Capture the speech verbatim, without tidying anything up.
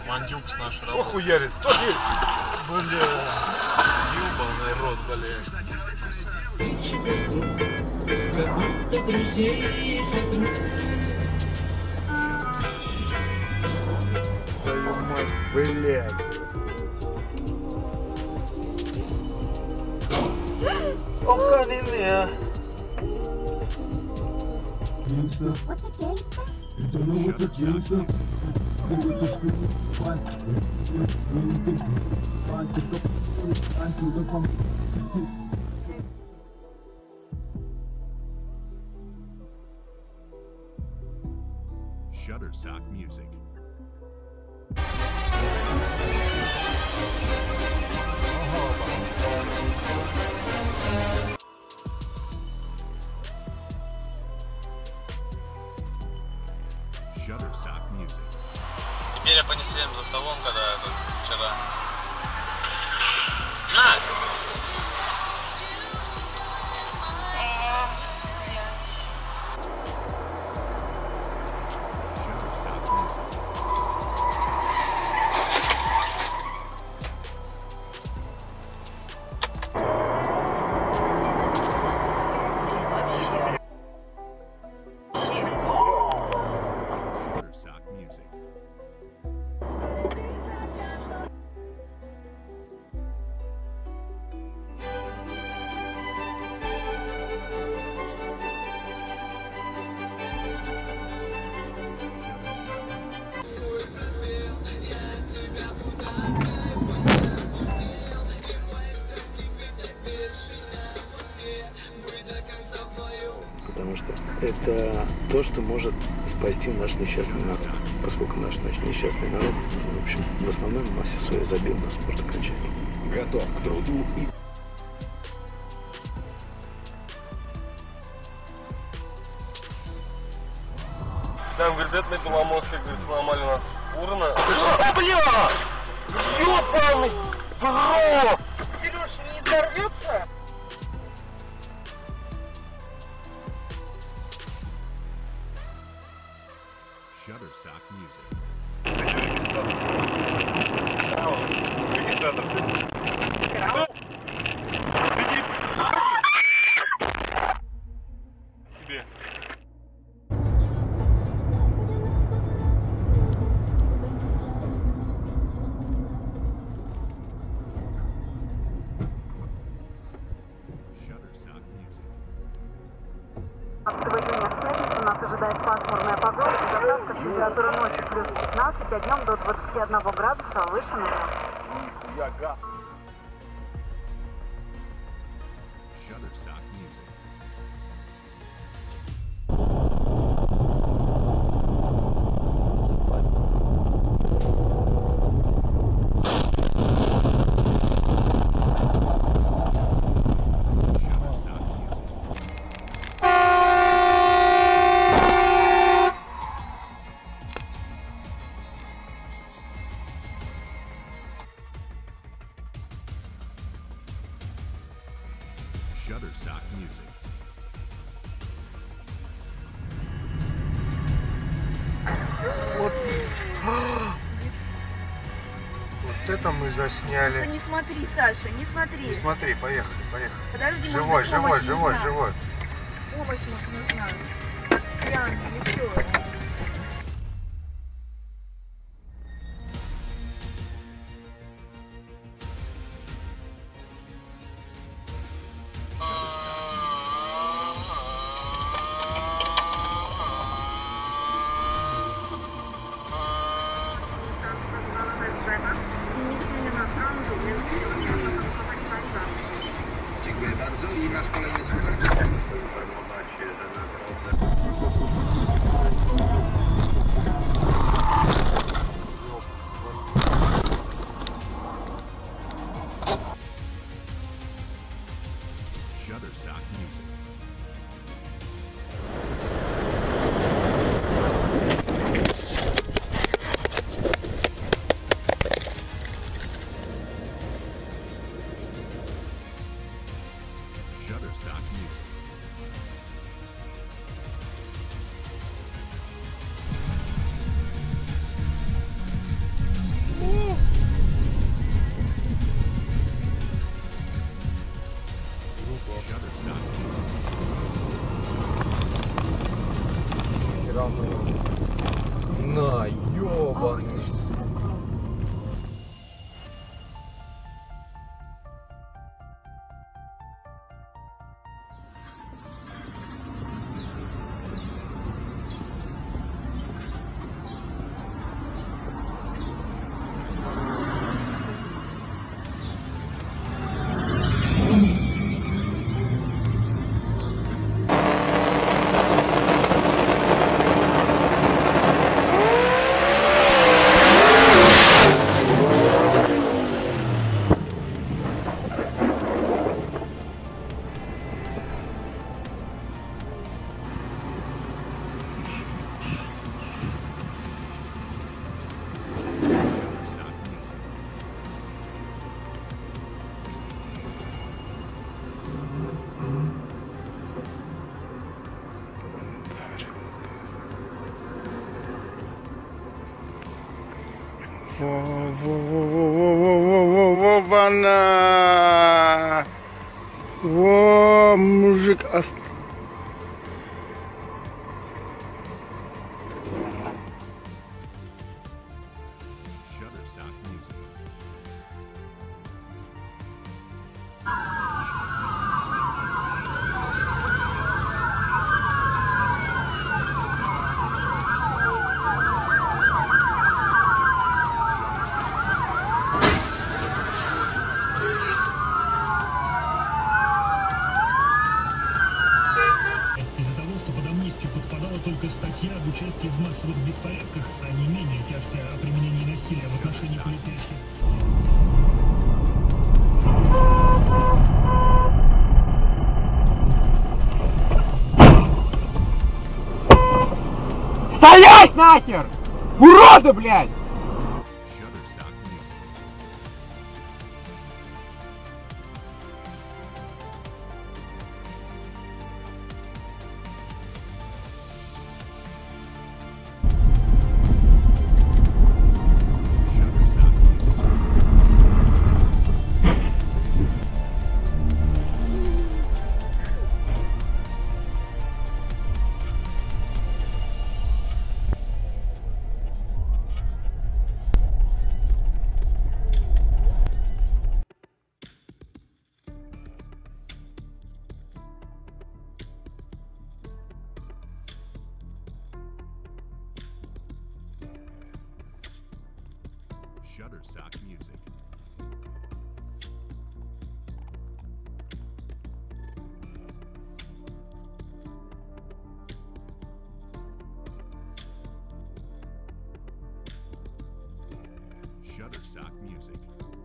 Мандюкс наш работает. Охуярит. Кто здесь? Бля. Ёбаный рот, бля. Как будто друзей подруг. Твою мать, блядь. Oh, God, in there. Shutterstock Music. Shutterstock Music. Теперь понесем за столом, когда это вчера. На! Shutterstock Music. Shutterstock Music. Потому что это то, что может спасти наш несчастный народ. Поскольку наш несчастный народ, в общем, в основной массе своей забил на спорт окончательно. Готов к труду и... Там, говорит, это металломозка, говорит, сломали у нас урна. Бля! Ёбаный в рот! Сереж, не взорвется? Shutterstock Music. Себе. Shutterstock Music. Сегодня в пятницу нас ожидает пасмурная погода, без осадков, температура ночью плюс пятнадцать, а днем до двадцати одного градуса выше нуля. Shutterstock Music. Shutterstock Music. Shutterstock Music. Вот. Вот это мы засняли. Не смотри, Саша, не смотри. Не смотри, поехали, поехали. Подожди, Живой, может, живой, помощь живой, нужна. живой. Помощь может нужна. Пьяный или что? Dziękuję bardzo i nasz kolejny słuchacz. Informacje na На, ёбаный. Во-во-во-во-во-во-во-во-во-на! Во, мужик, ост... Shutterstock Music. Из-за того, что под амнистию подпадала только статья об участии в массовых беспорядках, а не менее тяжкое о применении насилия в отношении полицейских. Стоять нахер! Уроды, блядь! Shutterstock Music. Shutterstock Music. Shutterstock Music. Shutterstock Music.